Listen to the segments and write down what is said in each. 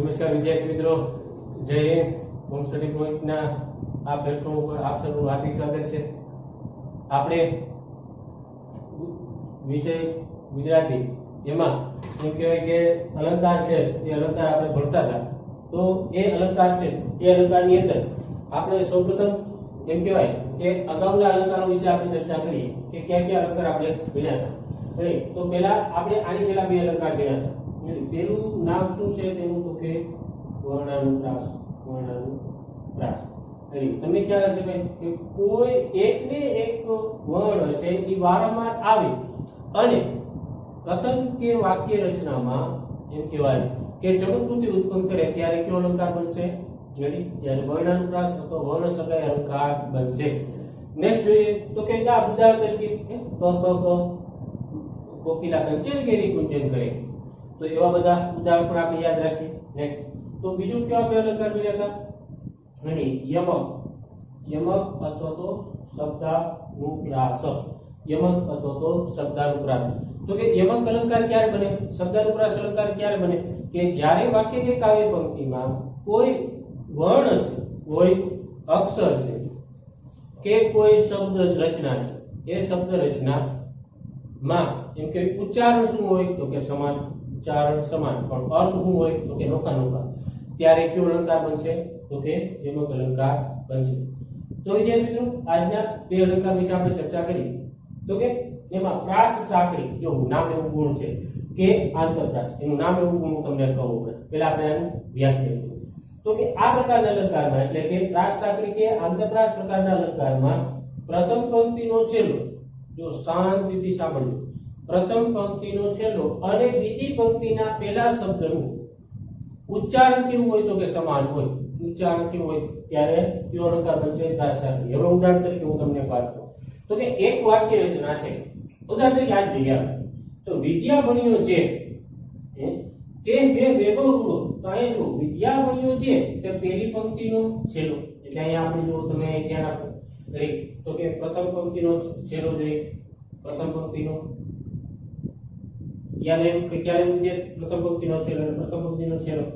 નમસ્કાર વિદ્યાર્થી મિત્રો, જય હિન્દ. હોમ સ્ટડી પોઈન્ટના આ પ્લેટફોર્મ ઉપર આપ સૌનું હાર્દિક સ્વાગત છે. આપણે વિષય ગુજરાતી એમાં એમ કહેવાય કે અલંકાર છે, એ અલંકાર આપણે ભણતા હતા. તો એ અલંકાર છે, એ અલંકારની અંદર આપણે સૌપ્રથમ એમ કહેવાય કે અગાઉના અલંકારો વિશે આપણે ચર્ચા કરીએ કે કયા કયા અલંકાર આપણે ભણ્યા હતા. તો પહેલા આપણે આની પહેલા બે અલંકાર ભણ્યા હતા. પેલું નામ શું છે તેનું તો કે વર્ણાનુપ્રાસ. વર્ણાનુપ્રાસ તમને ખ્યાલ હશે ભાઈ કે કોઈ એકને એક વર્ણ છે એ વારંવાર આવે અને કથન કે વાક્ય રચનામાં એમ કહેવાય કે ચમત્કૃતિ ઉત્પન્ન કરે ત્યારે કયો અલંકાર બનશે? ત્યારે વર્ણાનુપ્રાસ અથવા વર્ણ સગાઈ અલંકાર બનશે. નેક્સ્ટ જોઈએ તો કે આ ઉદાહરણ તરીકે ક ક ક કોકિલા કંચન કેરી કુંજન કરે. તો એવા બધા ઉદાહરણ પણ આપણે યાદ રાખીએ. નેક્સ્ટ તો બીજું કયો આપણે અલંકાર ભણ્યા હતા? યમક. યમક અથવા તો શબ્દાનુપ્રાસ. યમક અથવા તો શબ્દાનુપ્રાસ. તો કે યમક અલંકાર ક્યારે બને? શબ્દાનુપ્રાસ અલંકાર ક્યારે બને? કે જ્યારે વાક્ય કે કાવ્ય પંક્તિમાં કોઈ વર્ણ છે, કોઈ અક્ષર છે કે કોઈ શબ્દ રચના છે, એ શબ્દ રચના માં એમ કે ઉચ્ચારણ શું હોય તો કે સમાન. ઉચ્ચારણ સમાન પણ અર્થ શું હોય તો કે નોખા નોખા. ત્યારે કયો અલંકાર બનશે તો કે યમક અલંકાર બનશે. તો વિદ્યાર્થી મિત્રો, આજના બે અલંકાર વિશે આપણે ચર્ચા કરી. તો કે એમાં પ્રાસ સાંકળી જો નામ એવું ગુણ છે કે આંતરપ્રાસ, એનું નામ એવું ગુણ તમને કહું. પહેલા આપણે આનું વ્યાખ્યાન કરીએ. તો કે આ પ્રકારના અલંકારમાં એટલે કે પ્રાસ સાંકળી કે આંતરપ્રાસ પ્રકારના અલંકારમાં પ્રથમ પંક્તિનો છેલ્લો, જો શાંતિથી સાંભળજો, પ્રથમ પંક્તિનો છેલ્લો અને બીજી પંક્તિના પહેલા શબ્દનું ઉચ્ચારણ કેવું હોય તો કે સમાન હોય. ઉચ્ચારણ કેવું હોય ત્યારે કયો અલંકાર બનશે? પ્રાસ સાંકળી. હવે ઉદાહરણ તરીકે હું તમને વાત કરું તો કે એક વાક્ય રચના છે. ઉદાહરણ તરીકે યાદ લઈએ તો વિદ્યા ભણ્યો જે તે જે વેગો રૂડો. તો અહીંયા જો વિદ્યા ભણ્યો જે તે પહેલી પંક્તિનો છેલ્લો, એટલે અહીંયા આપણે જો તમે ધ્યાન આપો તો કે પ્રથમ પંક્તિનો છેલ્લો જોઈએ. પ્રથમ પંક્તિનો યાદ આવ્યું કે ક્યારે એવું છે? પ્રથમ પંક્તિનો છેલ્લો અને પ્રથમ પંક્તિનો છેલ્લો.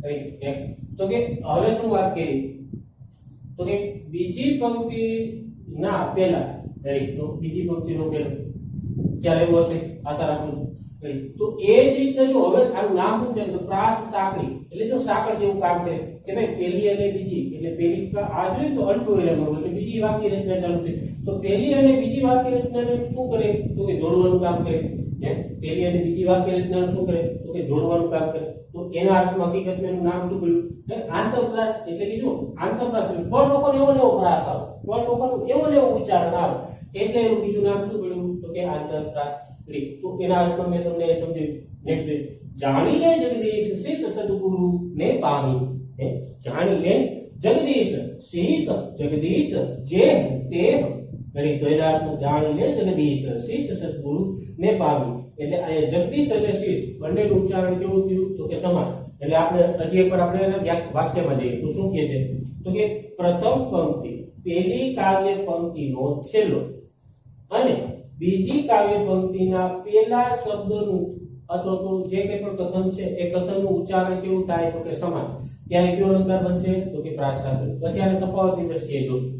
તો કે હવે શું વાત કરી તો કે બીજી પંક્તિ ના પહેલા તો બીજી પંક્તિનો પહેલો ખ્યાલ એવું હશે, આશા રાખું છું. તો એ જ રીતે જો હવે આનું નામ શું છે તો પ્રાસ સાંકળી, એટલે જો સાંકળ જેવું કામ કરે કે ભાઈ પહેલી અને બીજી, એટલે પહેલી આ જોઈએ તો અલ્પ વિરામ હોય એટલે બીજી વાક્ય રચના ચાલુ થઈ. તો પહેલી અને બીજી વાક્ય રચનાને શું કરે તો કે જોડવાનું કામ કરે. પહેલી અને બીજી વાક્ય રચના શું કરે તો કે જોડવાનું કામ કરે. તો એના અર્થમાં હકીકતમાં એનું નામ શું પડ્યું? આંતરપ્રાસ. એટલે કે જો આંતરપ્રાસ પર લોકોને એવો ને એવો પ્રાસ આવે, પર લોકોનું એવો ને એવો ઉચ્ચારણ આવે, એટલે એનું બીજું નામ શું પડ્યું તો કે આંતરપ્રાસ. તો એના અર્થમાં મેં તમને સમજાવ્યું. નેક્સ્ટ જાણી લે જગદીશ શીશ સદગુરુ ને પામી. જાણી લે જગદીશ શીશ જગદીશ જે તે તો એના અર્થમાં જાણી લે જગદીશ શીશ સદગુરુ ને પામી. એટલે આ જગદીશ અને શીશ બંનેનું ઉચ્ચારણ કેવું થયું તો કે સમાન. એટલે આપણે હજી એકવાર આપણે વાક્યમાં જઈએ તો શું કહે છે તો કે પ્રથમ પંક્તિ પહેલી કાવ્ય પંક્તિનો છેલ્લો અને બીજી કાવ્ય પંક્તિના પહેલા શબ્દનું અથવા તો જે કંઈ પણ કથન છે એ કથનનું ઉચ્ચારણ કેવું થાય તો કે સમાન. ત્યારે કયો અલંકાર બનશે તો કે પ્રાસ સાંકળી. પછી આને તફાવતની દ્રષ્ટિએ જોશું.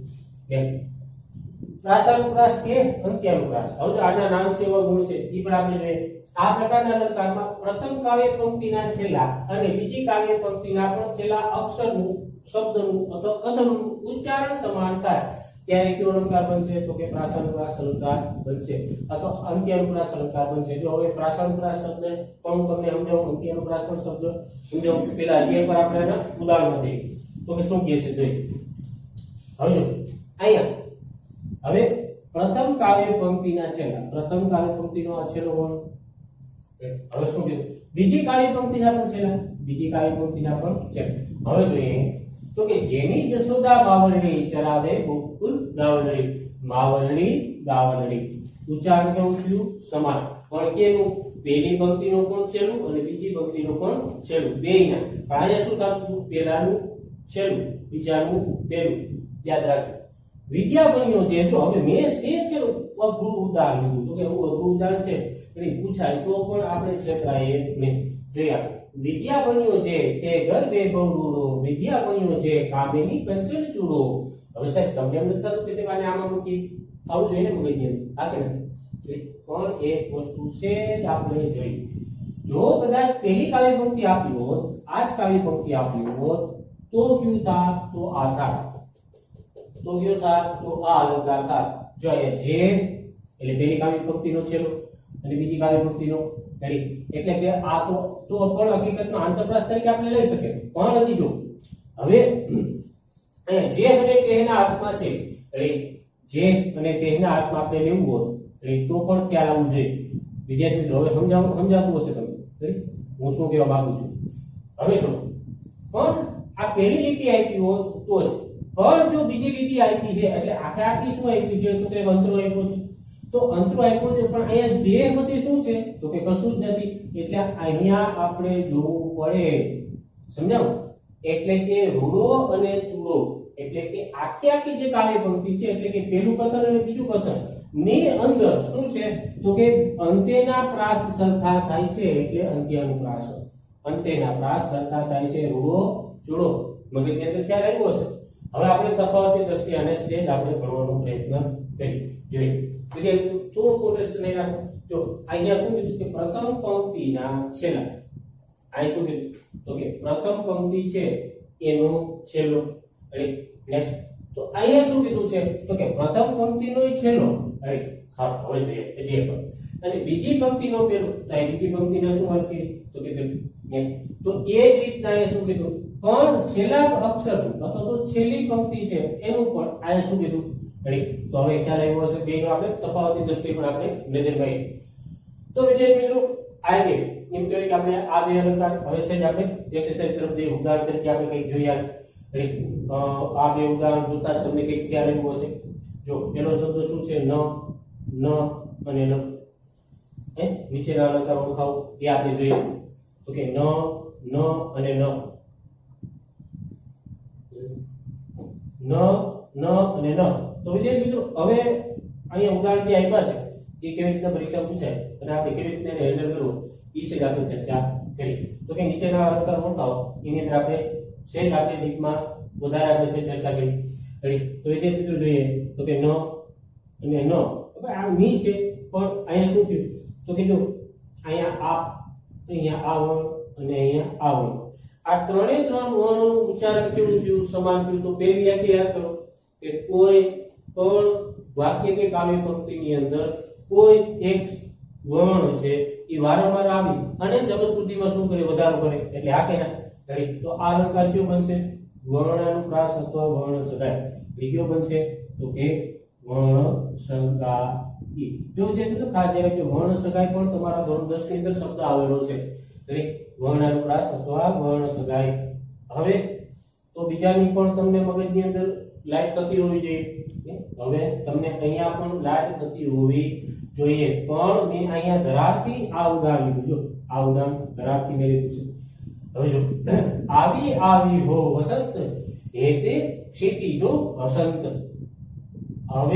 પ્રાસાનુપ્રાસ કે અંત્યાનુપ્રાસ. હવે આના નામ છે એવા ગુણ છે એ પણ આપણે જોઈએ. આ પ્રકારના અલંકારમાં પ્રથમ કાવ્ય પંક્તિના છેલ્લા અને બીજી કાવ્ય પંક્તિના પણ છેલ્લા અક્ષરનું, શબ્દનું અથવા કથનનું ઉચ્ચારણ સમાન થાય ત્યારે કયો અલંકાર બનશે તો કે પ્રાસાનુપ્રાસ અલંકાર બનશે અથવા અંત્યાનુપ્રાસ અલંકાર બનશે. જો હવે પ્રાસાનુપ્રાસ શબ્દ પણ હું તમને સમજાવું, અંત્યાનુપ્રાસ પણ શબ્દ સમજાવું. પહેલા હજી એકવાર આપણે આના ઉદાહરણ દઈએ તો કે શું કહે છે જોઈએ. હવે જો અહીંયા હવે પ્રથમ કાવ્ય પંક્તિના છેલ્લા, પ્રથમ કાવ્ય પંક્તિનો આ છેલ્લો વર્ણ. હવે શું કીધું? બીજી કાવ્ય પંક્તિના પણ છેલ્લા, બીજી કાવ્ય પંક્તિના પણ છેલ્લા. હવે જોઈએ તો કે જેની જશોદા બાવળડી ચરાવે ગોકુલ ગાવલડી. માવલડી ગાવલડી ઉચ્ચારણ કેવું થયું? સમાન. પણ કેવું? પહેલી પંક્તિનો પણ છેલ્લું અને બીજી પંક્તિનો પણ છેલ્લું બેયના. પણ અહીંયા શું થતું? પહેલાનું છેલ્લું, બીજાનું પહેલું. યાદ રાખજો. વિદ્યા ભણ્યો જે, જો હવે મેં છે અઘરું ઉદાહરણ લીધું તો કે હું અઘરું ઉદાહરણ છે એટલે પૂછાય તો પણ આપણે છેતરાઈએ નહીં. જોઈએ વિદ્યા બન્યો જે તે ઘર વૈભવ રૂડો, વિદ્યા બન્યો જે કામિની કંચન ચૂડો. હવે સાહેબ તમને એમ નથી થતું કે સાહેબ આને આમાં મૂકી આવું જોઈએ ને મગજની અંદર, હા કે નહીં? પણ એક વસ્તુ છે જ આપણે જોઈ, જો કદાચ પહેલી કાવ્ય પંક્તિ આપી હોત, આ જ કાવ્ય પંક્તિ આપી હોત તો કયું થાત? તો આ થાત. તો કયો થાત? તો આ અલંકાર થાત. જો અહીંયા જે એટલે પહેલી કાવ્ય પંક્તિનો છેલ્લો અને બીજી કાવ્ય પંક્તિનો રેડી, એટલે કે આ તો પણ હકીકતમાં આંતરપ્રાસ તરીકે આપણે લઈ શકીએ, પણ નથી જો હવે અહીંયા જે અને તેના અર્થમાં છે રેડી, જે અને તેના અર્થમાં આપણે લેવું હોય રેડી તો પણ ખ્યાલ આવવું જોઈએ વિદ્યાર્થી મિત્રો. હવે સમજાતું હશે તમને રેડી હું શું કહેવા માંગુ છું. હવે જો પણ આ પહેલી લીટી આપી હોત તો જ, પણ જો બીજી લીટી આપી છે એટલે આખી શું આપ્યું છે? તો કે અંતરો આપ્યો છે. તો અંતરો આપ્યો છે પણ અહીંયા જે પછી શું છે? તો કે કશું જ નથી. એટલે અહીંયા આપણે જોવું પડે, સમજાવ? એટલે કે રૂડો અને ચૂડો એટલે કે આખી જે કાવ્ય પંક્તિ છે એટલે કે પહેલું કથન અને બીજું કથન ની અંદર શું છે? તો કે અંત્યના પ્રાસ સરખા થાય છે એટલે અંત્યાનુપ્રાસ. અંત્યના પ્રાસ સરખા થાય છે, રૂડો ચૂડો. મગજની અંદર ખ્યાલ આવ્યો હશે. હવે આપણે તફાવતની દ્રષ્ટિએ આને સેજ આપણે ભણવાનો પ્રયત્ન કરીએ. જોઈએ વિદ્યાર્થી થોડું કોન્ટેક્સ્ટ નહીં રાખો. જો અહીંયા શું કીધું કે પ્રથમ પંક્તિના છેલ્લા, આ શું કીધું? તો કે પ્રથમ પંક્તિ છે એનો છેલ્લો. નેક્સ્ટ તો અહીંયા શું કીધું છે? તો કે પ્રથમ પંક્તિનો છેલ્લો. હા હવે જોઈએ જે પણ, અને બીજી પંક્તિનો પહેલો. તો આ બીજી પંક્તિનો શું અર્થ કીધું? તો કે તો એ જ રીતના એ શું કીધું? પણ છેલ્લા અક્ષર અથવા તો છેલ્લી પંક્તિ છે એનું પણ આ શું કીધું? રેડી, તો હવે ખ્યાલ આવ્યો હશે બેનો આપણે તફાવતની દ્રષ્ટિએ પણ આપણે નજર કરીએ. તો વિદ્યાર્થી મિત્રો આજે એમ કહેવાય કે આપણે આ બે અલંકાર હવે છે જ આપણે એક્સરસાઇઝ તરફ જઈએ. ઉદાહરણ તરીકે આપણે કંઈક જોઈએ. રેડી, આ બે ઉદાહરણ જોતા તમને કંઈક ખ્યાલ આવ્યો હશે. જો એનો શબ્દ શું છે? ન, ન અને ન. નીચેના અલંકાર ઓળખાવો એ આપણે જોઈએ. તો કે ન, ન અને ન. ન, ન અને ન. તો વિદ્યાર્થી મિત્રો હવે અહીંયા ઉદાહરણ જે આપ્યા છે એ કેવી રીતના પરીક્ષા પૂછાય અને આપણે કેવી રીતના એને હેન્ડલ કરવું એ છે આપણે ચર્ચા કરી. તો કે નીચેના અલંકાર ઓળખાવો એની અંદર આપણે સેજ આપણે ડીપમાં વધારે આપણે ચર્ચા કરી. તો વિદ્યાર્થી મિત્રો જોઈએ તો કે ન અને ન. હવે આ મી છે પણ અહીંયા શું થયું? તો કે જો અહીંયા આ વર્ણ અને અહીંયા આ વર્ણ, આ ત્રણે ત્રણ વર્ણોનું ઉચ્ચારણ કેવું થયું? સમાન થયું. તો બે વ્યાખ્યા યાદ કરો કે કોઈ પણ વાક્ય કે કાવ્ય પંક્તિની અંદર કોઈ એક વર્ણ છે એ વારંવાર આવી અને ચતુર્થીમાં શું કરે? વધારો કરે. એટલે આ કે ના રેડી. તો આ અલંકાર કયો બનશે? વર્ણાનુપ્રાસ અથવા વર્ણ સગાઈ. કયો બનશે? તો કે વર્ણ સગાઈ. જો જે તો ખાસ ધ્યાન રાખજો, વર્ણ સગાઈ પણ તમારા ધોરણ 10 ની અંદર શબ્દ આવેલો છે. રેડી, વર્ણાનુપ્રાસ અથવા વર્ણ સગાઈ. હવે તો બીજાની પણ તમને મગજની અંદર લાઈટ થતી હોવી જોઈએ. હવે તમને અહીંયા પણ લાઈટ થતી હોવી જોઈએ. પણ મેં અહીંયા ધરાવથી આ ઉદાહરણ લીધું. જો આ ઉદાહરણ ધરાવથી મેં લીધું છે. હવે જો આવી આવી હો વસંત, હેતે ક્ષિતિજો હસંત. હવે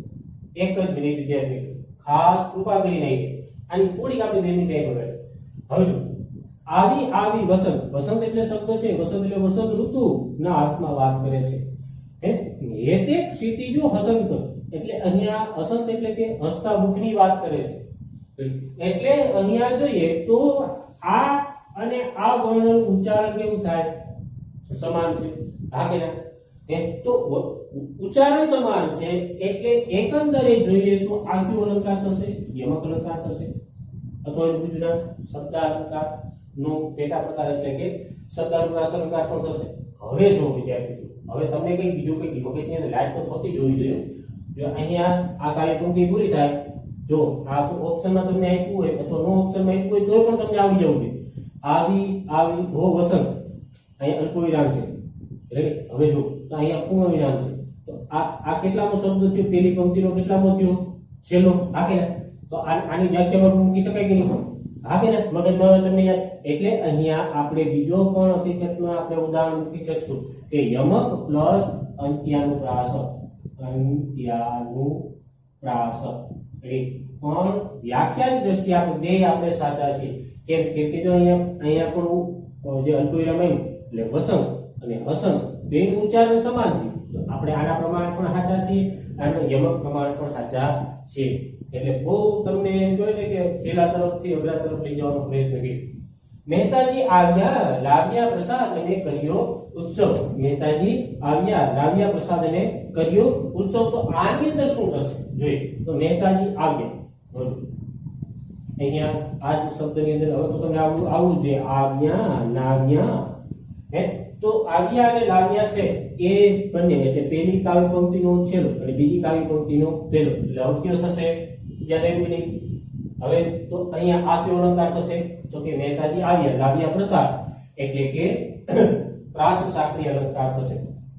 એક જ મિનિટ વિદ્યાર્થી ખાસ કૃપા કરીને આની થોડીક આપણે 2 મિનિટ ટાઈમ બગાડો. હવે જો આવી આવી વસંત, વસંત એટલે શબ્દ છે, વસંત એટલે વસંત ઋતુ ના અર્થમાં વાત કરે છે. હેતે ક્ષિતિજો હસંત એટલે અહીંયા હસંત એટલે કે હસતા મુખની વાત કરે છે. એટલે અહીંયા જોઈએ તો આ અને આ વર્ણનું ઉચ્ચારણ કેવું થાય? સમાન છે. હા કે ના? તો ઉચ્ચારણ સમાન છે એટલે એકંદરે જોઈએ તો આ કયો અલંકાર થશે? યમક અલંકાર થશે. અથવા એનું બીજું નામ શબ્દાલંકાર નો પેટા પ્રકાર એટલે કે શબ્દાનુપ્રાસ અલંકાર પણ થશે. હવે જો વિદ્યાર્થી હવે તમને કઈ બીજું કઈ મગજની અંદર લાઈટ તો થતી જ હોવી જોઈએ. જો અહીંયા આ કાવ્ય પંક્તિ પૂરી થાય, જો આ તો ઓપ્શનમાં તમને આપ્યું હોય અથવા નો ઓપ્શનમાં આપ્યું હોય તો પણ તમને આવડી જવું જોઈએ. આવી આવી હો વસંત, અહીંયા અલ્પ વિરામ છે. રેડી, હવે જો તો અહીંયા પૂર્ણ વિરામ છે. તો આ કેટલામો શબ્દ થયો? પહેલી પંક્તિનો કેટલામો થયો? છેલ્લો. હા કે ના? તો આની વ્યાખ્યામાં મૂકી શકાય કે નહીં? હા કે ના? મગજમાં તમને યાદ. એટલે અહીંયા આપણે બીજો પણ હકીકતમાં આપણે ઉદાહરણ મૂકી શકશું કે યમક પ્લસ અંત્યાનુપ્રાસ. અંત્યાનુપ્રાસ. પણ વ્યાખ્યાની દ્રષ્ટિએ આપણે બે આપણે સાચા છીએ. કેમ કે જો અહીંયા પણ જે અલ્પવિરામ આવ્યું એટલે વસંત અને હસંત બેનું ઉચ્ચારણ સમાન છે. તો આપણે આના પ્રમાણે પણ સાચા છીએ, અને યમક પ્રમાણે પણ સાચા છીએ. એટલે બહુ તમને એમ જોઈએ ને કે ખેલા તરફથી અઘરા તરફ લઈ જવાનો પ્રયત્ન કર્યો. મહેતાજી આવ્યા લાવ્યા પ્રસાદ અને કર્યો ઉત્સવ. મહેતાજી આવ્યા લાવ્યા પ્રસાદ અને કર્યો ઉત્સવ. તો આની અંદર શું થશે જોઈએ તો મહેતાજી આવ્યા. અહીંયા આ શબ્દની અંદર હવે તો તમને આવવું જોઈએ આવ્યા લાવ્યા. તો આવ્યા અને લાવ્યા છે એ બંને એટલે પહેલી કાવ્ય પંક્તિનો છેલ્લો અને બીજી કાવ્ય પંક્તિનો પહેલો એટલે હવે કયો થશે યાદ આવ્યું નહીં? હવે તો અહીંયા આ કયો અલંકાર થશે તો કે મહેતાજી આવ્યા લાવ્યા પ્રસાદ એટલે કે પ્રાસ સાંકળી અલંકાર થશે.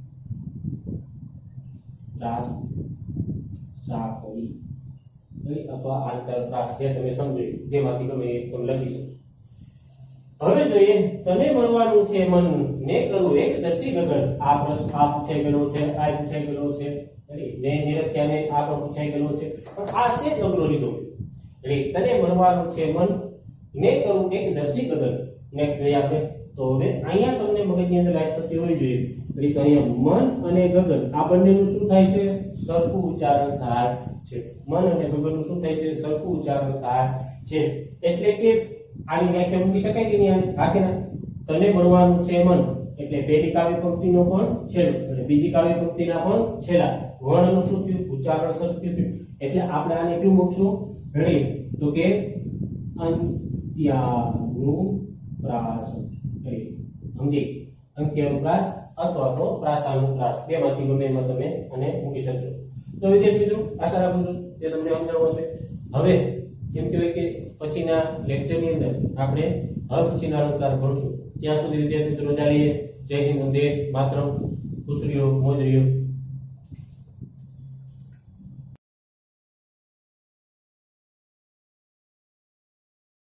પ્રાસ સાંકળી અથવા આંતર પ્રાસ જે તમે સમજો જેમાંથી ગમે એક તમે લખી શકો. હવે જોઈએ તને મળવાનું છે મન ને કરું એક ધરતી ગગન. આ પ્રશ્ન આ પૂછાઈ ગયેલો છે, આ પૂછાઈ ગયેલો છે, ને નિરખ્યાને આ પણ પૂછાઈ ગયેલો છે, પણ આ છે અઘરો લીધો. એટલે તને મળવાનું છે મન ને કરું એક ધરતી ગગન. નેક્સ્ટ જોઈએ આપણે તો હવે અહીંયા તમને મગજની અંદર લાઈટ થતી હોવી જોઈએ. એટલે તો અહીંયા મન અને ગગન આ બંનેનું શું થાય છે? સરખું ઉચ્ચારણ થાય છે. મન અને ગગનનું શું થાય છે? સરખું ઉચ્ચારણ થાય છે. એટલે કે આની વ્યાખ્યા મૂકી શકાય કે નહીં? આખે તને મળવાનું છે મન એટલે પહેલી કાવ્ય પંક્તિનો પણ છેલ્લો અને બીજી કાવ્ય પંક્તિના પણ છેલ્લા વર્ણનું શું થયું? ઉચ્ચારણ સરખું થયું. એટલે આપણે આને કેવું મૂકશું? ઘડી તો કે અંત્યાનુપ્રાસ. સમજી? અંત્યાનુપ્રાસ અથવા તો પ્રાસાનુપ્રાસ બેમાંથી ગમે એમાં તમે આને મૂકી શકશો. તો વિદ્યાર્થી મિત્રો આશા રાખું છું કે તમને સમજાણું હશે. હવે જેમ કહેવાય કે પછીના લેક્ચરની અંદર આપણે હવે પછીના અલંકાર ભણશું. ત્યાં સુધી વિદ્યાર્થી મિત્રો રજા લઈએ. જય હિન્દ, વંદે માતરમ. ખુશ રહ્યો, મોજ રહ્યો.